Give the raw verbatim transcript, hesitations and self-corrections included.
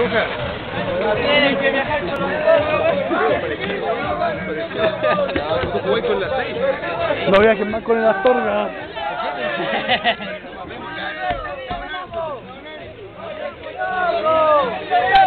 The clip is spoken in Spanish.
hija. Tienen que viajar con los No viajes más con el Astorga. dos.